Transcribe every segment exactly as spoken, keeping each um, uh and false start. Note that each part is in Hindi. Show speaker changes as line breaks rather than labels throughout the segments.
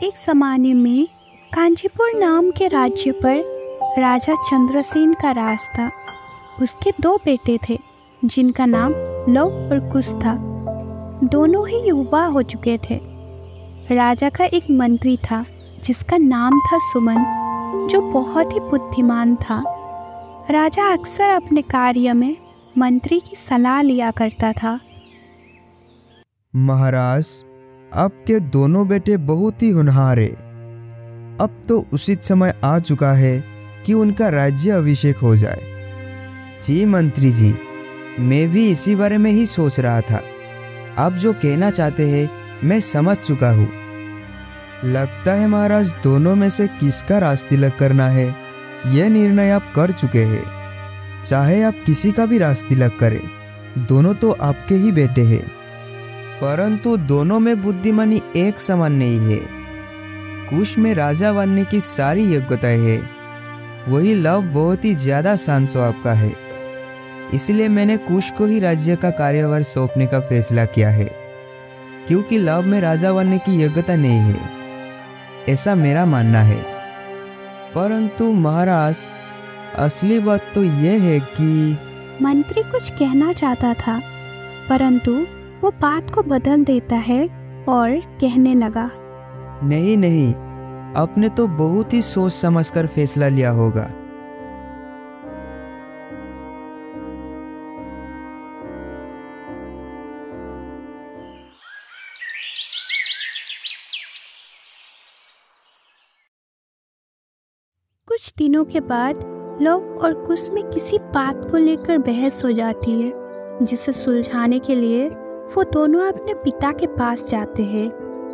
एक ज़माने में कांचीपुर नाम के राज्य पर राजा चंद्रसेन का राज था। उसके दो बेटे थे जिनका नाम लव और कुश था। दोनों ही युवा हो चुके थे। राजा का एक मंत्री था जिसका नाम था सुमन, जो बहुत ही बुद्धिमान था। राजा अक्सर अपने कार्य में मंत्री की सलाह लिया करता था।
महाराज, आपके दोनों बेटे बहुत ही होनहार हैं। अब तो उचित समय आ चुका है कि उनका राज्य अभिषेक हो जाए।
जी मंत्री जी, मैं भी इसी बारे में ही सोच रहा था। आप जो कहना चाहते हैं मैं समझ चुका हूँ।
लगता है महाराज दोनों में से किसका राज तिलक करना है यह निर्णय आप कर चुके हैं। चाहे आप किसी का भी राज तिलक करें, दोनों तो आपके ही बेटे हैं।
परंतु दोनों में बुद्धिमानी एक समान नहीं है। कुश में राजा बनने की सारी योग्यताएं है, वही लव बहुत ही ज्यादा शांत स्वभाव का है। इसलिए मैंने कुश को ही राज्य का कार्यभार सौंपने का फैसला किया है, क्योंकि लव में राजा बनने की योग्यता नहीं है, ऐसा मेरा मानना है। परंतु महाराज, असली बात तो यह है कि
मंत्री कुछ कहना चाहता था, परंतु वो बात को बदल देता है और कहने लगा,
नहीं नहीं, आपने तो बहुत ही सोच समझकर फैसला लिया होगा।
कुछ दिनों के बाद लव और कुश में किसी बात को लेकर बहस हो जाती है, जिसे सुलझाने के लिए वो दोनों अपने पिता के पास जाते हैं।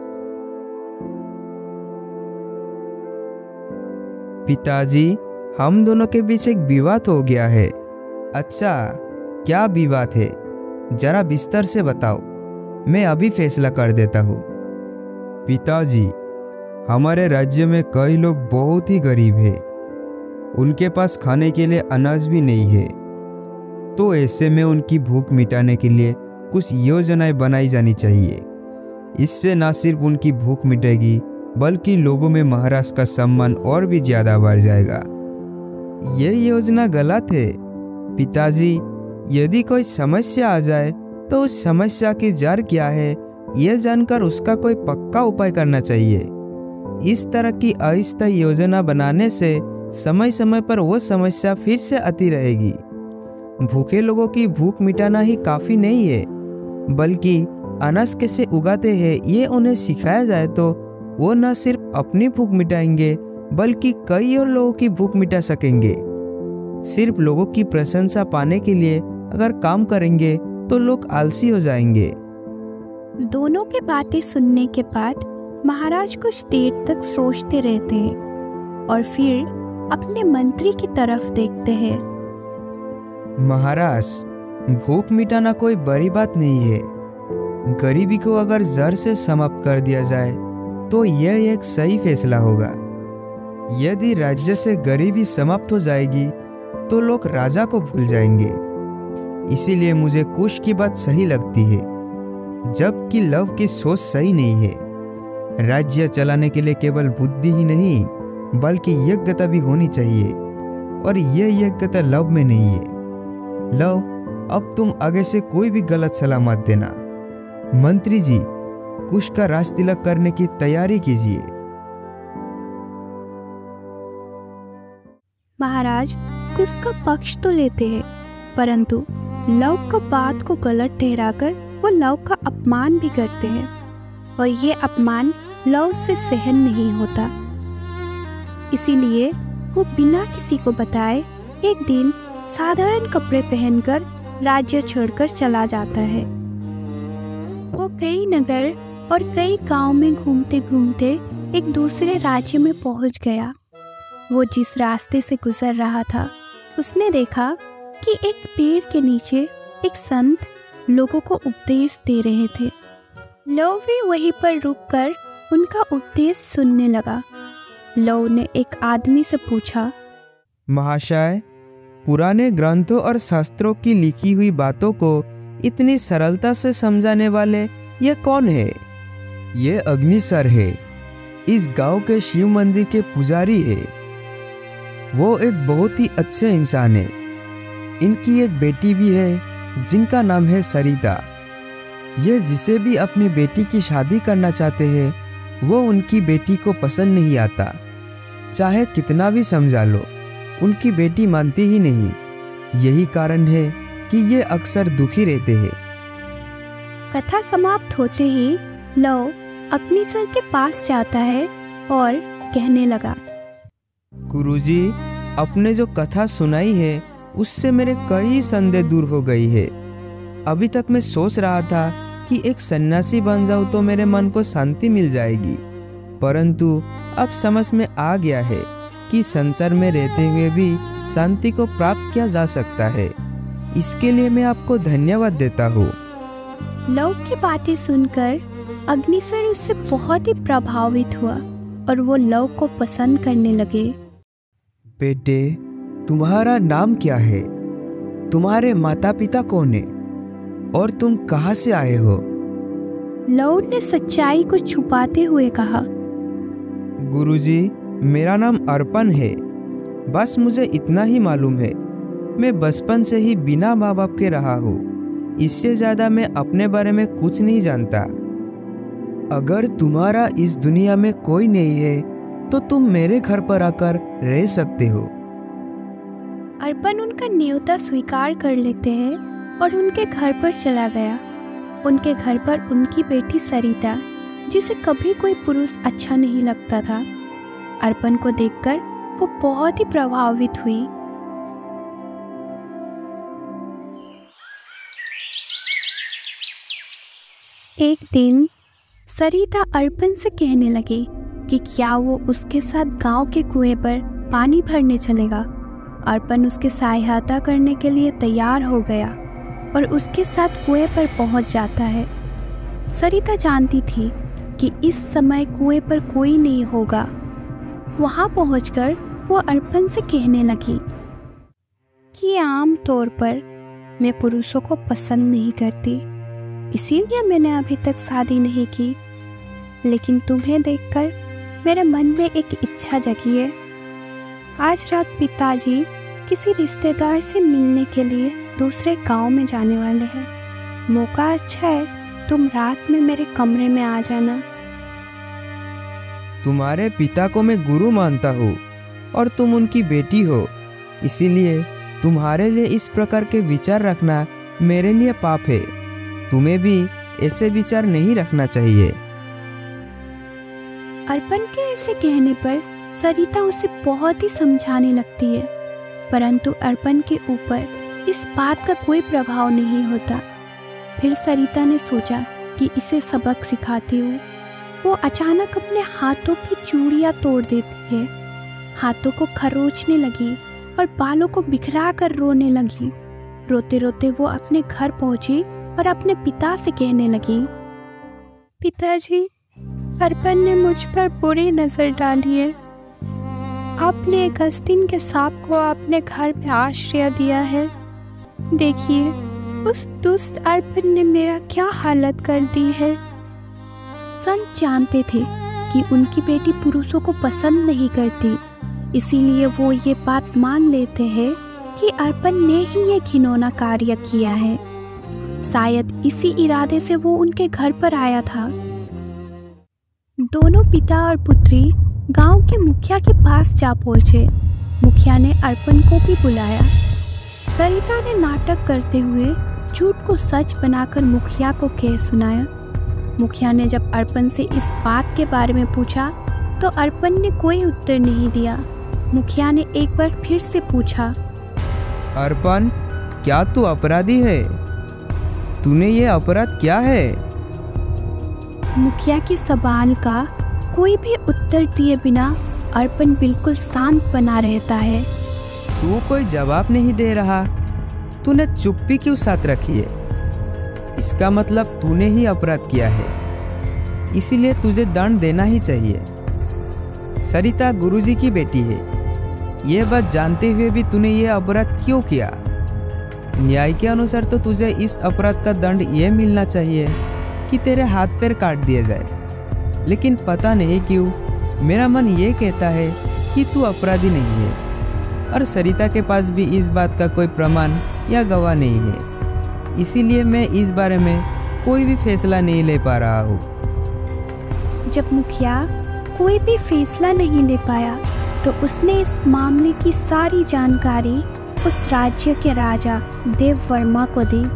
पिताजी, हम दोनों के बीच एक विवाद हो गया है। अच्छा, क्या विवाद है? जरा विस्तार से बताओ, मैं अभी फैसला कर देता हूँ।
पिताजी, हमारे राज्य में कई लोग बहुत ही गरीब हैं। उनके पास खाने के लिए अनाज भी नहीं है। तो ऐसे में उनकी भूख मिटाने के लिए कुछ योजनाएं बनाई जानी चाहिए। इससे न सिर्फ उनकी भूख मिटेगी, बल्कि लोगों में महाराज का सम्मान और भी ज़्यादा बढ़ जाएगा।
ये योजना गलत है पिताजी। यदि कोई समस्या आ जाए तो उस समस्या की जड़ क्या है यह जानकर उसका कोई पक्का उपाय करना चाहिए। इस तरह की अस्थायी योजना बनाने से समय समय पर वो समस्या फिर से आती रहेगी। भूखे लोगों की भूख मिटाना ही काफ़ी नहीं है, बल्कि अनाज कैसे उगाते हैं ये उन्हें सिखाया जाए तो वो न सिर्फ अपनी भूख मिटाएंगे, बल्कि कई और लोगों की भूख मिटा सकेंगे। सिर्फ लोगों की प्रशंसा पाने के लिए अगर काम करेंगे तो लोग आलसी हो जाएंगे।
दोनों की बातें सुनने के बाद महाराज कुछ देर तक सोचते रहते हैं और फिर अपने मंत्री की तरफ देखते हैं।
महाराज, भूख मिटाना कोई बड़ी बात नहीं है। गरीबी को अगर जड़ से समाप्त कर दिया जाए तो यह एक सही फैसला होगा। यदि राज्य से गरीबी समाप्त हो जाएगी तो लोग राजा को भूल जाएंगे। इसीलिए मुझे कुश की बात सही लगती है, जबकि लव की सोच सही नहीं है। राज्य चलाने के लिए केवल बुद्धि ही नहीं, बल्कि योग्यता भी होनी चाहिए, और यह योग्यता लव में नहीं है। लव, अब तुम आगे से कोई भी गलत सलाह मत देना। मंत्री जी, कुश का राज तिलक करने की तैयारी कीजिए।
महाराज कुश का पक्ष तो लेते हैं, परंतु लव का बात को गलत ठहराकर वो लव का अपमान भी करते हैं, और ये अपमान लव से सहन नहीं होता। इसीलिए वो बिना किसी को बताए एक दिन साधारण कपड़े पहनकर राज्य छोड़कर चला जाता है। वो कई नगर और कई गांव में घूमते घूमते एक दूसरे राज्य में पहुंच गया। वो जिस रास्ते से गुजर रहा था, उसने देखा कि एक पेड़ के नीचे एक संत लोगों को उपदेश दे रहे थे। लव भी वहीं पर रुककर उनका उपदेश सुनने लगा। लव ने एक आदमी से पूछा,
महाशय, पुराने ग्रंथों और शास्त्रों की लिखी हुई बातों को इतनी सरलता से समझाने वाले ये कौन है?
ये अग्निसर है।
इस गांव के शिव मंदिर के पुजारी है। वो एक बहुत ही अच्छे इंसान है। इनकी एक बेटी भी है जिनका नाम है सरिता। ये जिसे भी अपनी बेटी की शादी करना चाहते हैं वो उनकी बेटी को पसंद नहीं आता। चाहे कितना भी समझा लो, उनकी बेटी मानती ही नहीं। यही कारण है कि ये अक्सर दुखी रहते हैं।
कथा समाप्त होते ही लव अग्निसर के पास जाता है और कहने लगा,
गुरुजी, आपने जो कथा सुनाई है उससे मेरे कई संदेह दूर हो गई है। अभी तक मैं सोच रहा था कि एक सन्यासी बन जाऊं तो मेरे मन को शांति मिल जाएगी, परंतु अब समझ में आ गया है कि संसार में रहते हुए भी शांति को प्राप्त किया जा सकता है। इसके लिए मैं आपको धन्यवाद देता हूँ।
लव की बातें सुनकर अग्निसर उससे बहुत ही प्रभावित हुआ और वो लव को पसंद करने लगे।
बेटे, तुम्हारा नाम क्या है? तुम्हारे माता पिता कौन है और तुम कहाँ से आए हो?
लव ने सच्चाई को छुपाते हुए कहा,
गुरुजी, मेरा नाम अर्पण है। बस मुझे इतना ही मालूम है। मैं बचपन से ही बिना माँ बाप के रहा हूँ। इससे ज़्यादा मैं अपने बारे में कुछ नहीं जानता। अगर तुम्हारा इस दुनिया में कोई नहीं है तो तुम मेरे घर पर आकर रह सकते हो।
अर्पण उनका न्योता स्वीकार कर लेते हैं और उनके घर पर चला गया। उनके घर पर उनकी बेटी सरिता, जिसे कभी कोई पुरुष अच्छा नहीं लगता था, अर्पण को देखकर वो बहुत ही प्रभावित हुई। एक दिन सरिता अर्पण से कहने लगी कि क्या वो उसके साथ गांव के कुएं पर पानी भरने चलेगा। अर्पण उसके सहायता करने के लिए तैयार हो गया और उसके साथ कुएं पर पहुंच जाता है। सरिता जानती थी कि इस समय कुएं पर कोई नहीं होगा। वहां पहुंचकर वो अर्पण से कहने लगी कि आम तौर पर मैं पुरुषों को पसंद नहीं करती, इसीलिए मैंने अभी तक शादी नहीं की। लेकिन तुम्हें देखकर मेरे मन में एक इच्छा जगी है। आज रात पिताजी किसी रिश्तेदार से मिलने के लिए दूसरे गांव में जाने वाले हैं। मौका अच्छा है, तुम रात में मेरे कमरे में आ जाना।
तुम्हारे पिता को मैं गुरु मानता हूँ और तुम उनकी बेटी हो, इसीलिए तुम्हारे लिए इस प्रकार के विचार रखना मेरे लिए पाप है। तुम्हें भी ऐसे विचार नहीं रखना चाहिए।
अर्पण के ऐसे कहने पर सरिता उसे बहुत ही समझाने लगती है, परंतु अर्पण के ऊपर इस बात का कोई प्रभाव नहीं होता। फिर सरिता ने सोचा कि इसे सबक सिखाती हूँ। वो अचानक अपने हाथों की चूड़ियाँ तोड़ देती है, हाथों को खरोचने लगी और बालों को बिखरा कर रोने लगी। रोते रोते वो अपने घर पहुंची और अपने पिता से कहने लगी, पिताजी, अर्पण ने मुझ पर बुरी नजर डाली है। आपने एक आस्तीन के सांप को अपने घर में आश्रय दिया है। देखिए, उस दुष्ट अर्पण ने मेरा क्या हालत कर दी है। संत जानते थे कि उनकी बेटी पुरुषों को पसंद नहीं करती, इसीलिए वो ये बात मान लेते हैं कि अर्पण ने ही ये घिनौना कार्य किया है। शायद इसी इरादे से वो उनके घर पर आया था। दोनों पिता और पुत्री गांव के मुखिया के पास जा पहुंचे। मुखिया ने अर्पण को भी बुलाया। सरिता ने नाटक करते हुए झूठ को सच बनाकर मुखिया को कह सुनाया। मुखिया ने जब अर्पण से इस बात के बारे में पूछा तो अर्पण ने कोई उत्तर नहीं दिया। मुखिया ने एक बार फिर से पूछा,
अर्पण, क्या तू अपराधी है? तूने ये अपराध क्या है?
मुखिया के सवाल का कोई भी उत्तर दिए बिना अर्पण बिल्कुल शांत बना रहता है।
तू कोई जवाब नहीं दे रहा, तूने चुप्पी क्यों साथ रखी है? इसका मतलब तूने ही अपराध किया है, इसीलिए तुझे दंड देना ही चाहिए। सरिता गुरुजी की बेटी है, ये बात जानते हुए भी तूने ये अपराध क्यों किया? न्याय के अनुसार तो तुझे इस अपराध का दंड ये मिलना चाहिए कि तेरे हाथ पैर काट दिए जाए, लेकिन पता नहीं क्यों मेरा मन ये कहता है कि तू अपराधी नहीं है, और सरिता के पास भी इस बात का कोई प्रमाण या गवाह नहीं है। इसीलिए मैं इस बारे में कोई भी फैसला नहीं ले पा रहा हूँ।
जब मुखिया कोई भी फैसला नहीं ले पाया तो उसने इस मामले की सारी जानकारी उस राज्य के राजा देववर्मा को दी।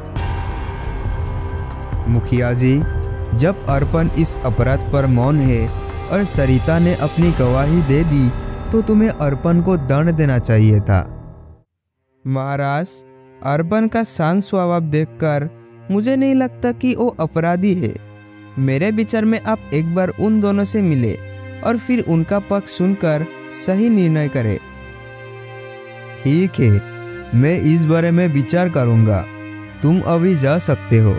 मुखिया जी, जब अर्पण इस अपराध पर मौन है और सरिता ने अपनी गवाही दे दी तो तुम्हें अर्पण को दंड देना चाहिए था।
महाराज, अर्पण का शांत स्वभाव देखकर मुझे नहीं लगता कि वो अपराधी है। मेरे विचार में आप एक बार उन दोनों से मिले और फिर उनका पक्ष सुनकर सही निर्णय करें।
ठीक है, मैं इस बारे में विचार करूंगा। तुम अभी जा सकते हो।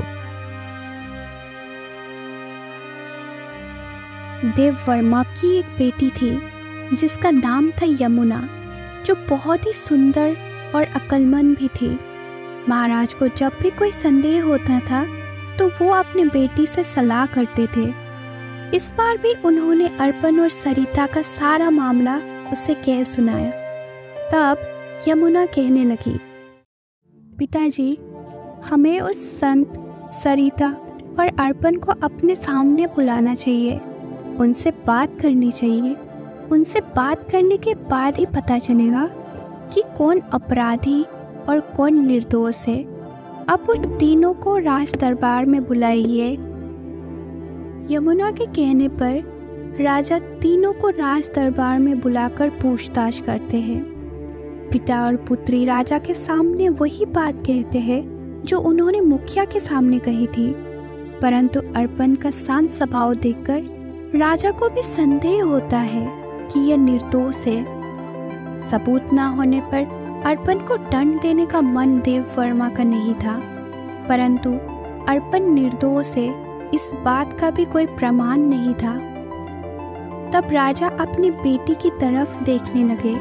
देववर्मा की एक बेटी थी जिसका नाम था यमुना, जो बहुत ही सुंदर और अक्लमंद भी थी। महाराज को जब भी कोई संदेह होता था तो वो अपनी बेटी से सलाह करते थे। इस बार भी उन्होंने अर्पण और सरिता का सारा मामला उसे कह सुनाया। तब यमुना कहने लगी, पिताजी, हमें उस संत, सरिता और अर्पण को अपने सामने बुलाना चाहिए। उनसे बात करनी चाहिए। उनसे बात करने के बाद ही पता चलेगा कि कौन अपराधी और कौन निर्दोष है। अब उन तीनों को राज दरबार में बुलाइए। यमुना के कहने पर राजा तीनों को राज दरबार में बुलाकर पूछताछ करते हैं। पिता और पुत्री राजा के सामने वही बात कहते हैं जो उन्होंने मुखिया के सामने कही थी, परंतु अर्पण का शांत स्वभाव देखकर राजा को भी संदेह होता है कि यह निर्दोष है। सबूत न होने पर अर्पण को दंड देने का मन देववर्मा का नहीं था, परंतु अर्पण निर्दोष है इस बात का भी कोई प्रमाण नहीं था। तब राजा अपनी बेटी की तरफ देखने लगे।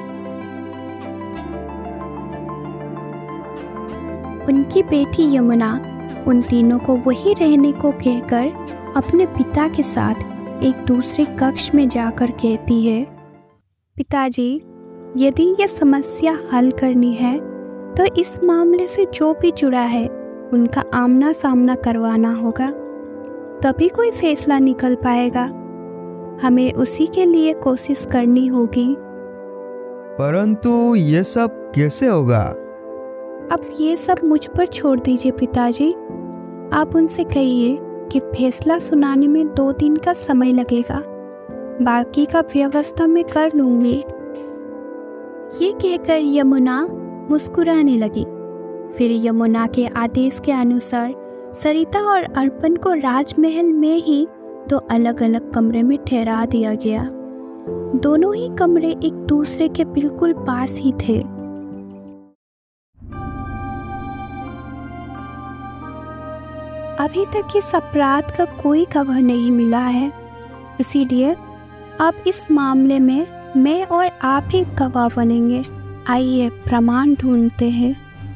उनकी बेटी यमुना उन तीनों को वहीं रहने को कहकर अपने पिता के साथ एक दूसरे कक्ष में जाकर कहती है, पिताजी, यदि यह समस्या हल करनी है तो इस मामले से जो भी जुड़ा है उनका आमना सामना करवाना होगा, तभी कोई फैसला निकल पाएगा। हमें उसी के लिए कोशिश करनी होगी।
परंतु ये सब कैसे होगा?
अब ये सब मुझ पर छोड़ दीजिए पिताजी। आप उनसे कहिए कि फैसला सुनाने में दो दिन का समय लगेगा, बाकी का व्यवस्था मैं कर लूँगी। ये कहकर यमुना मुस्कुराने लगी। फिर यमुना के आदेश के अनुसार सरिता और अर्पण को राजमहल में ही दो अलग अलग कमरे में ठहरा दिया गया। दोनों ही कमरे एक दूसरे के बिल्कुल पास ही थे। अभी तक इस अपराध का कोई गवाह नहीं मिला है, इसीलिए अब इस मामले में मैं और आप ही गवाह बनेंगे। आइए प्रमाण ढूंढते हैं।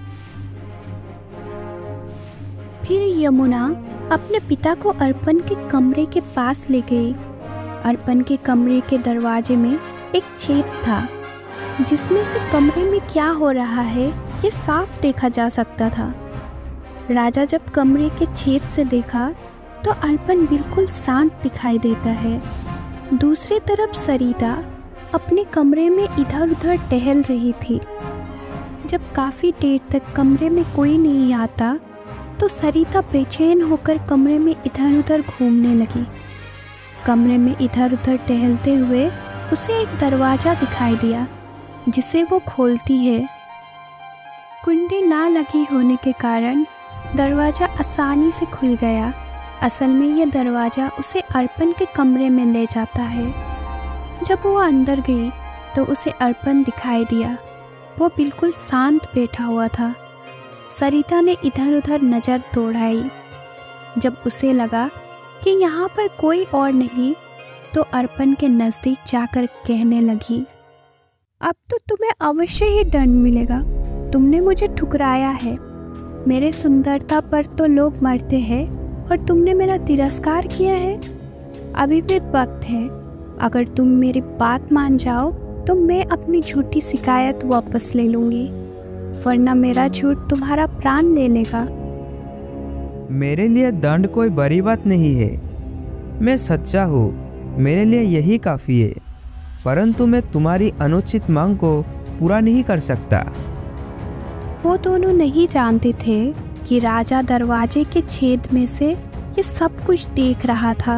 फिर यमुना अपने पिता को अर्पण के कमरे के पास ले गई। अर्पण के कमरे के दरवाजे में एक छेद था, जिसमें से कमरे में क्या हो रहा है ये साफ देखा जा सकता था। राजा जब कमरे के छेद से देखा तो अर्पण बिल्कुल शांत दिखाई देता है। दूसरी तरफ सरिता अपने कमरे में इधर उधर टहल रही थी। जब काफ़ी देर तक कमरे में कोई नहीं आता तो सरिता बेचैन होकर कमरे में इधर उधर घूमने लगी। कमरे में इधर उधर टहलते हुए उसे एक दरवाज़ा दिखाई दिया, जिसे वो खोलती है। कुंडी ना लगी होने के कारण दरवाज़ा आसानी से खुल गया। असल में यह दरवाज़ा उसे अर्पण के कमरे में ले जाता है। जब वो अंदर गई तो उसे अर्पण दिखाई दिया। वो बिल्कुल शांत बैठा हुआ था। सरिता ने इधर उधर नज़र दौड़ाई। जब उसे लगा कि यहाँ पर कोई और नहीं तो अर्पण के नज़दीक जाकर कहने लगी, अब तो तुम्हें अवश्य ही दंड मिलेगा। तुमने मुझे ठुकराया है। मेरे सुंदरता पर तो लोग मरते हैं और तुमने मेरा तिरस्कार किया है। अभी भी वक्त है, अगर तुम मेरी बात मान जाओ तो मैं अपनी झूठी शिकायत वापस ले लूँगी, वरना मेरा झूठ तुम्हारा प्राण ले लेगा।
मेरे लिए दंड कोई बड़ी बात नहीं है। मैं सच्चा हूँ, मेरे लिए यही काफ़ी है। परंतु मैं तुम्हारी अनुचित मांग को पूरा नहीं कर सकता।
वो दोनों नहीं जानते थे कि राजा दरवाजे के छेद में से ये सब कुछ देख रहा था।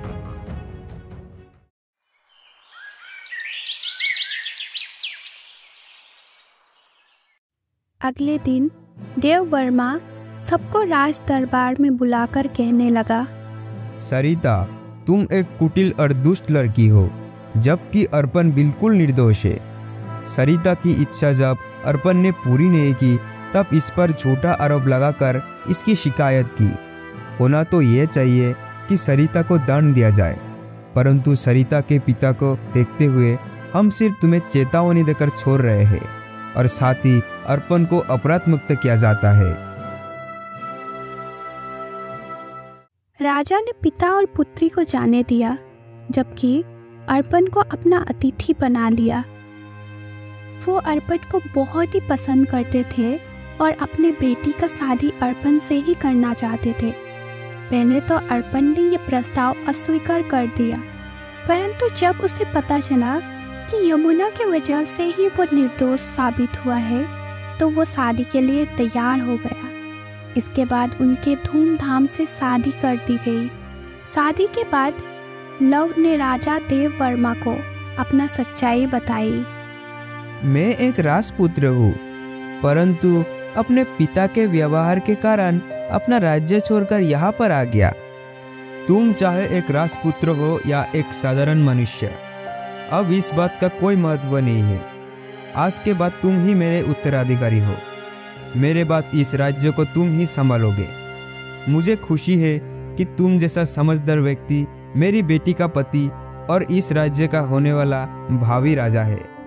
अगले दिन देववर्मा सबको राज दरबार में बुलाकर कहने लगा,
सरिता, तुम एक कुटिल और दुष्ट लड़की हो, जबकि अर्पण बिल्कुल निर्दोष है। सरिता की इच्छा जब अर्पण ने पूरी नहीं की तब इस पर झूठा आरोप लगाकर इसकी शिकायत की। होना तो ये चाहिए कि सरिता को दंड दिया जाए, परंतु सरिता के पिता को देखते हुए हम सिर्फ तुम्हें चेतावनी देकर छोड़ रहे हैं और साथ ही अर्पण को अपराध मुक्त किया जाता है।
राजा ने पिता और पुत्री को जाने दिया, जबकि अर्पण को अपना अतिथि बना लिया। वो अर्पण को बहुत ही पसंद करते थे और अपने बेटी का शादी अर्पण से ही करना चाहते थे। पहले तो अर्पण ने ये प्रस्ताव अस्वीकार कर दिया, परंतु जब उसे पता चला कि यमुना की वजह से ही वो निर्दोष साबित हुआ है, तो वो शादी के लिए तैयार हो गया। इसके बाद उनके धूमधाम से शादी कर दी गई। शादी के बाद लव ने राजा देववर्मा को अपना सच्चाई बताई।
मैं एक राजपुत्र हूँ, परंतु अपने पिता के व्यवहार के कारण अपना राज्य छोड़कर यहाँ पर आ गया।
तुम चाहे एक राजपुत्र हो या एक साधारण मनुष्य, अब इस बात का कोई महत्व नहीं है। आज के बाद तुम ही मेरे उत्तराधिकारी हो। मेरे बाद इस राज्य को तुम ही संभालोगे। मुझे खुशी है कि तुम जैसा समझदार व्यक्ति मेरी बेटी का पति और इस राज्य का होने वाला भावी राजा है।